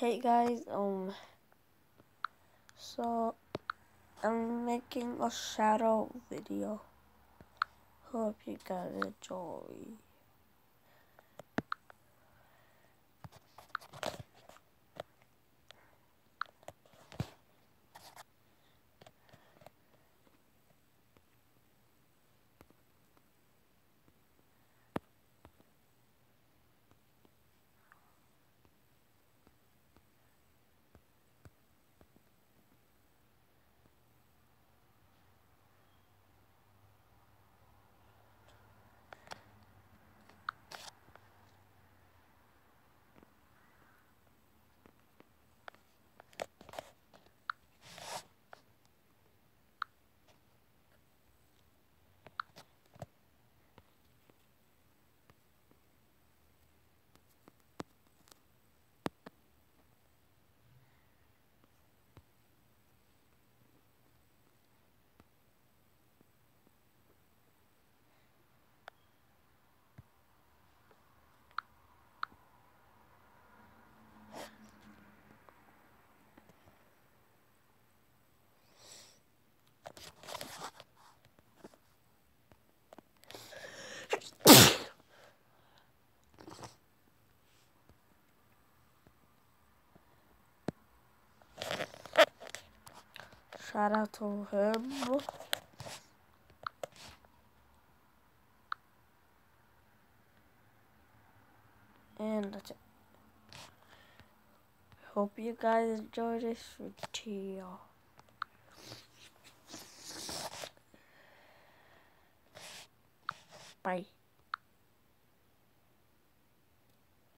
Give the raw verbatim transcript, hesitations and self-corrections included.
Hey guys, um, so I'm making a shadow video. Hope you guys enjoy. Shout out to him. And that's it. Hope you guys enjoy this video. Bye.